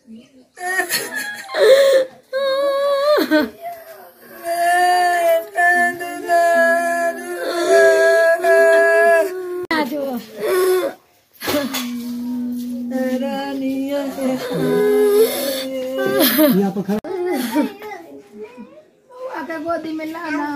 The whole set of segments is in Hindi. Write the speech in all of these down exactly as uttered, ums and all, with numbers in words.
गोदी में लाना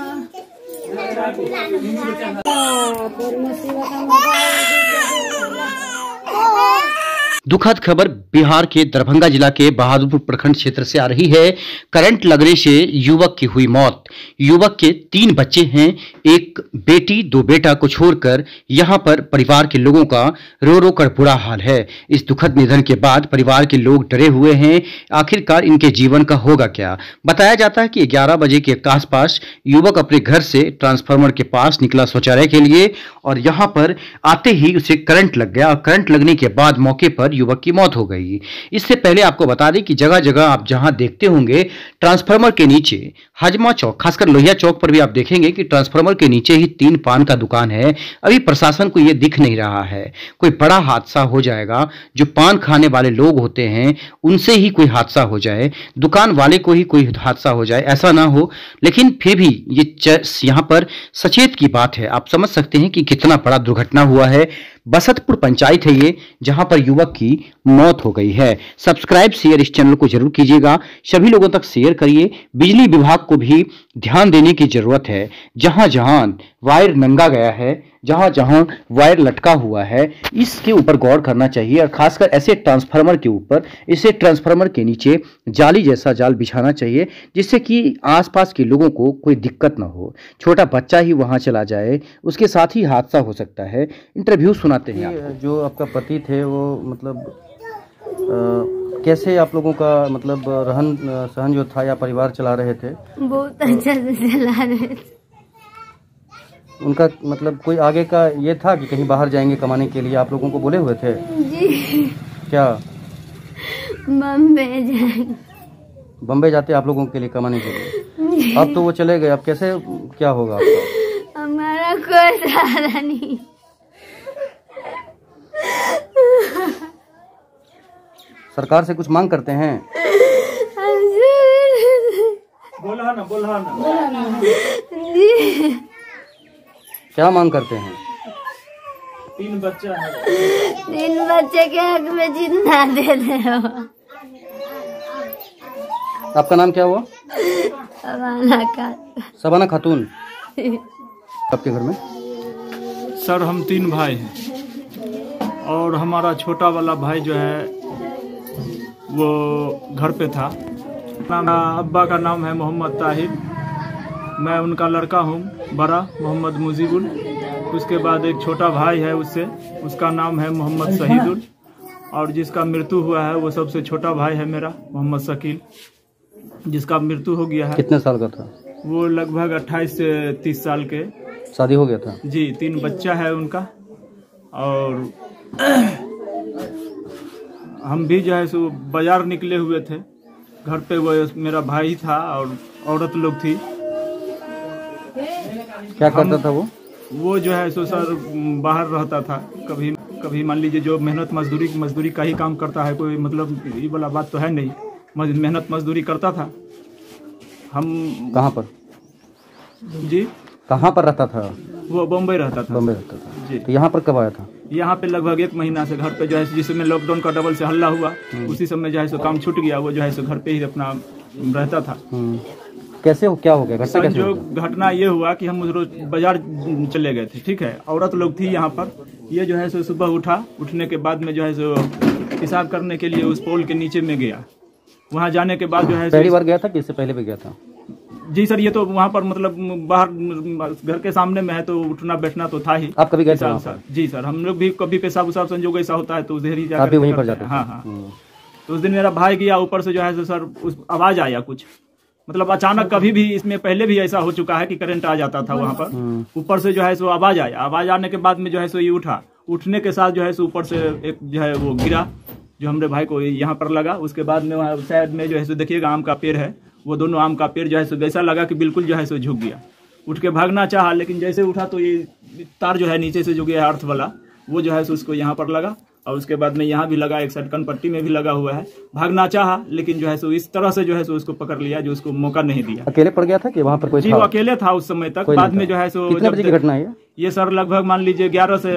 दुखद खबर बिहार के दरभंगा जिला के बहादुरपुर प्रखंड क्षेत्र से आ रही है। करंट लगने से युवक की हुई मौत। युवक के तीन बच्चे हैं, एक बेटी दो बेटा को छोड़कर यहां पर परिवार के लोगों का रो रो कर बुरा हाल है। इस दुखद निधन के बाद परिवार के लोग डरे हुए हैं। आखिरकार इनके जीवन का होगा क्या। बताया जाता है कि ग्यारह बजे के आसपास युवक अपने घर से ट्रांसफार्मर के पास निकला शौचालय के लिए और यहां पर आते ही उसे करंट लग गया और करंट लगने के बाद मौके पर युवक की मौत हो गई। इससे पहले आपको बता दें कि जगह जगह आप जहां देखते होंगे ट्रांसफार्मर के नीचे हजमा चौक, खासकर लोहिया चौक पर भी आप देखेंगे कि ट्रांसफार्मर के नीचे ही तीन पान का दुकान है। अभी प्रशासन को यह दिख नहीं रहा है। कोई बड़ा हादसा हो जाएगा, जो पान खाने वाले लोग होते हैं उनसे ही कोई हादसा हो जाए, दुकान वाले को ही कोई हादसा हो जाए, ऐसा ना हो। लेकिन फिर भी ये यहां पर सचेत की बात है। आप समझ सकते हैं कि कितना बड़ा दुर्घटना हुआ है। बसतपुर पंचायत है ये, जहां पर युवक की मौत हो गई है। सब्सक्राइब शेयर इस चैनल को जरूर कीजिएगा, सभी लोगों तक शेयर करिए। बिजली विभाग को भी ध्यान देने की जरूरत है। जहां जहां वायर नंगा गया है, जहां जहां वायर लटका हुआ है, इसके ऊपर गौर करना चाहिए और खासकर ऐसे ट्रांसफार्मर के ऊपर, इसे ट्रांसफार्मर के नीचे जाली जैसा जाल बिछाना चाहिए, जिससे कि आसपास के लोगों को कोई दिक्कत ना हो। छोटा बच्चा ही वहां चला जाए, उसके साथ ही हादसा हो सकता है। इंटरव्यू सुनाते हैं आपको। जो आपका पति थे वो मतलब आ, कैसे आप लोगों का मतलब रहन सहन जो था या परिवार चला रहे थे? बहुत अच्छा से चला रहे थे। उनका मतलब कोई आगे का ये था कि कहीं बाहर जाएंगे कमाने के लिए, आप लोगों को बोले हुए थे? जी। क्या? बम्बे जाएंगे। बम्बे जाते आप लोगों के लिए कमाने के लिए? अब तो वो चले गए, अब कैसे क्या होगा आपका? हमारा कोई सहारा नहीं। सरकार से कुछ मांग करते हैं? बोला ना बोला ना जी। क्या मांग करते हैं? तीन बच्चा है। तीन बच्चे के हक में जिंदा दे दे हो। आपका नाम क्या हुआ? शबाना खातून। शबाना खातून। आपके घर में? सर हम तीन भाई हैं और हमारा छोटा वाला भाई जो है वो घर पे था। अब्बा का नाम है मोहम्मद ताहिर, मैं उनका लड़का हूँ बड़ा, मोहम्मद मुजीबुल। उसके बाद एक छोटा भाई है उससे, उसका नाम है मोहम्मद शहीदुल, और जिसका मृत्यु हुआ है वो सबसे छोटा भाई है मेरा, मोहम्मद शकील, जिसका मृत्यु हो गया है। कितने साल का था वो? लगभग अट्ठाईस से तीस साल के। शादी हो गया था? जी, तीन बच्चा है उनका। और हम भी जो है सो बाजार निकले हुए थे, घर पे वो मेरा भाई था और औरत लोग थी। क्या करता था वो? वो जो है सो सर बाहर रहता था, कभी कभी मान लीजिए जो मेहनत मजदूरी मजदूरी का ही काम करता है, कोई मतलब ये वाला बात तो है नहीं, मेहनत मजदूरी करता था। हम कहाँ पर? जी, कहाँ पर रहता था वो? बम्बई रहता था। बम्बई रहता था जी। तो यहाँ पर कब आया था? यहाँ पे लगभग एक महीना से घर पे जो है, जिस समय लॉकडाउन का डबल से हल्ला हुआ उसी समय जो है सो काम छूट गया। वो जो है सो घर पे ही अपना रहता था। कैसे हो, क्या हो गया घटना? कैसे जो घटना ये हुआ कि हम उस रोज बाजार चले गए थे, ठीक है, औरत लोग थी यहाँ पर। ये जो है सो सुबह उठा, उठने के बाद में जो है सो पेशाब करने के लिए उस पोल के नीचे में गया। वहाँ जाने के बाद जो है पहली बार गया था कि इससे पहले भी गया था? जी सर, ये तो वहाँ पर मतलब बाहर घर के सामने में है तो उठना बैठना तो था ही। आप कभी गए थे? सर जी सर, हम लोग भी कभी पेशाब उसाब संजोग ऐसा होता है तो उधर ही जाकर आप भी वहीं पर जाते हैं? हाँ हाँ। तो उस दिन मेरा भाई गया, ऊपर से जो है सर उस आवाज आया कुछ, मतलब अचानक कभी भी इसमें पहले भी ऐसा हो चुका है कि करंट आ जाता था वहाँ पर। ऊपर से जो है सो आवाज आया, आवाज आने के बाद में जो है सो ये उठा, उठने के साथ जो है सो ऊपर से एक जो है वो गिरा, जो हमारे भाई को यहाँ पर लगा। उसके बाद में वहाँ साइड में जो है सो देखिएगा आम का पेड़ है, वो दोनों आम का पेड़ जो है सो वैसा लगा कि बिल्कुल जो है सो झुक गया। उठ के भागना चाहा, लेकिन जैसे उठा तो ये तार जो है नीचे से जो गया अर्थ वाला, वो जो है सो उसको यहाँ पर लगा और उसके बाद में यहाँ भी लगा, एक सटकन पट्टी में भी लगा हुआ है। भागना चाहा लेकिन जो है सो इस तरह से जो है सो उसको पकड़ लिया, जो उसको मौका नहीं दिया। अकेले पड़ गया था कि वहाँ पर कोई जी था? वो अकेले था उस समय तक। बाद में जो है सो कितने बजे की घटना है? ये सर लगभग मान लीजिए ग्यारह से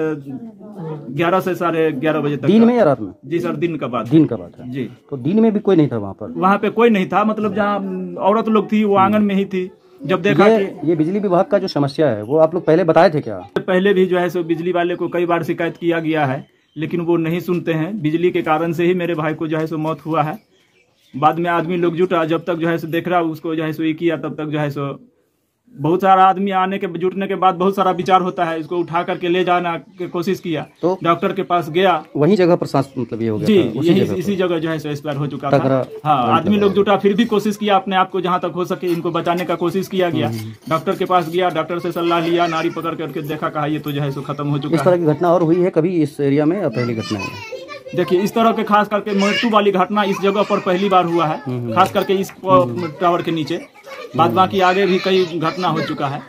ग्यारह से साढ़े ग्यारह बजे तक। दिन में या रात में? जी सर दिन का बात। दिन का बात है जी। तो दिन में भी कोई नहीं था वहाँ पर? वहाँ पे कोई नहीं था, मतलब जहाँ औरत लोग थी वो आंगन में ही थी। जब देखा ये, कि ये बिजली विभाग का जो समस्या है वो आप लोग पहले बताए थे क्या? पहले भी जो है सो बिजली वाले को कई बार शिकायत किया गया है, लेकिन वो नहीं सुनते हैं। बिजली के कारण से ही मेरे भाई को जो है सो मौत हुआ है। बाद में आदमी लोग जुटा, जब तक जो है सो देख रहा उसको जो है सो ये किया, तब तक जो है सो बहुत सारा आदमी आने के जुटने के बाद बहुत सारा विचार होता है। इसको उठा करके ले जाना की कोशिश किया, तो डॉक्टर के पास गया, वही जगह पर सांस मतलब ये हो गया जी था, उसी यही जगह इसी जगह जो है सो एक्सपायर हो चुका था। हाँ आदमी लोग लगा। जुटा, फिर भी कोशिश किया अपने आप को जहाँ तक हो सके इनको बचाने का कोशिश किया गया। डॉक्टर के पास गया, डॉक्टर से सलाह लिया, नाड़ी पकड़ करके देखा, कहा ये तो जो है सो खत्म हो चुका इस तरह की घटना और हुई है कभी इस एरिया में या पहली घटना है? देखिए इस तरह के खास करके मृत्यु वाली घटना इस जगह पर पहली बार हुआ है, खास करके इस टावर के नीचे। बाद बाकी आगे भी कई घटना हो चुका है,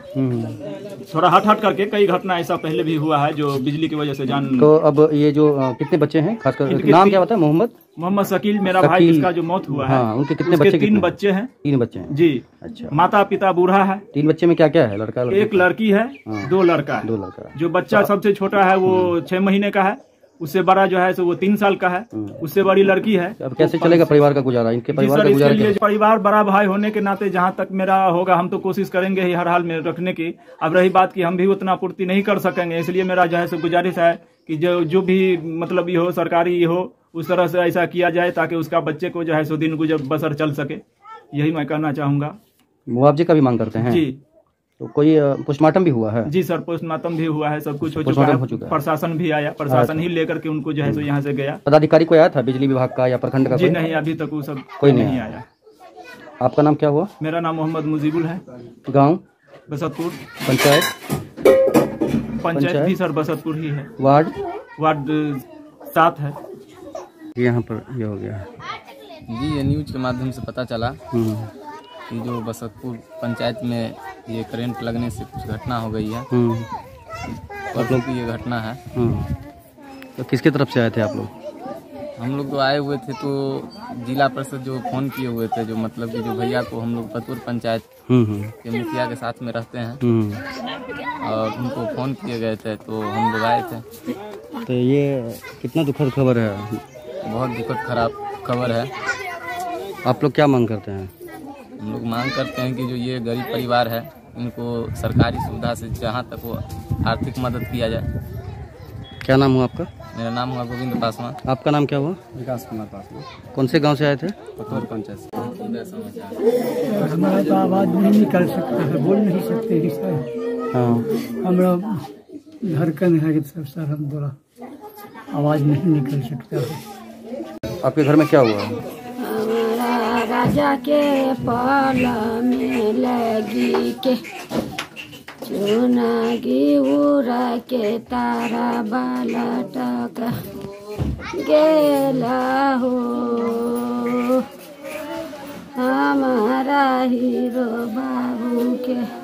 थोड़ा हट हट करके कई घटना ऐसा पहले भी हुआ है जो बिजली की वजह से जान। तो अब ये जो कितने बच्चे हैं, खासकर नाम क्या बताया? मोहम्मद मोहम्मद शकील मेरा भाई जिसका जो मौत हुआ है। हाँ, उनके कितने बच्चे? तीन बच्चे हैं। तीन बच्चे हैं जी। अच्छा। माता पिता बूढ़ा है। तीन बच्चे में क्या क्या है? लड़का लड़की? एक लड़की है, दो लड़का है। दो लड़का। जो बच्चा सबसे छोटा है वो छह महीने का है, उससे बड़ा जो है सो वो तीन साल का है, उससे बड़ी लड़की है। अब कैसे चलेगा परिवार का गुजारा? इनके परिवार का गुजारा कैसे? परिवार बड़ा भाई होने के नाते जहाँ तक मेरा होगा हम तो कोशिश करेंगे ही हर हाल में रखने की। अब रही बात की हम भी उतना पूर्ति नहीं कर सकेंगे, इसलिए मेरा जो है सो गुजारिश है कि जो जो भी मतलब ये हो सरकारी ये हो उस तरह से ऐसा किया जाए ताकि उसका बच्चे को जो है सो दिन गुजर बसर चल सके। यही मैं कहना चाहूँगा। मुआवजे का भी मांग करते हैं? जी। तो कोई पोस्टमार्टम भी हुआ है? जी सर पोस्टमार्टम भी हुआ है, सब कुछ हो चुका है, है। प्रशासन भी आया, प्रशासन ही लेकर के उनको जो है तो यहाँ से गया। पदाधिकारी कोई आया था बिजली विभाग का या प्रखंड का? जी नहीं अभी तक वो सब कोई नहीं, नहीं आया। आपका नाम क्या हुआ? मेरा नाम मोहम्मद मुजीबुल है। गाँव? बसतपुर। पंचायत? पंचायत भी सर बसतपुर ही है। वार्ड? वार्ड सात है। यहाँ पर ये हो गया जी। ये न्यूज के माध्यम से पता चला कि जो बसतपुर पंचायत में ये करंट लगने से कुछ घटना हो गई है। आप लोग की ये घटना है। तो किसके तरफ से आए थे आप लोग? हम लोग तो आए हुए थे, तो जिला परिषद जो फोन किए हुए थे, जो मतलब कि जो भैया को हम लोग बतपुर पंचायत के मुखिया के साथ में रहते हैं और उनको फोन किए गए थे तो हम लोग आए थे। तो ये कितना दुखद खबर है? बहुत दुखद खराब खबर है। आप लोग क्या मांग करते हैं? हम लोग मांग करते हैं कि जो ये गरीब परिवार है इनको सरकारी सुविधा से जहाँ तक वो आर्थिक मदद किया जाए। क्या नाम हुआ आपका? मेरा नाम हुआ गोविंद पासवान। आपका नाम क्या हुआ? विकास कुमार पासवान। कौन से गांव से आए थे? बतौर पंचायत। हमारा तो आवाज़ नहीं निकल सकता है, बोल नहीं सकते कि सर। हाँ। हमारा धड़कन है कि सर सर हम बोला आवाज़ नहीं निकल सकता है। आपके घर में क्या हुआ? हमारा राजा के पाल में लगी के चुनागी उड़ा के तारा बाला टक गेला हो हमारा हीरो बाबू के।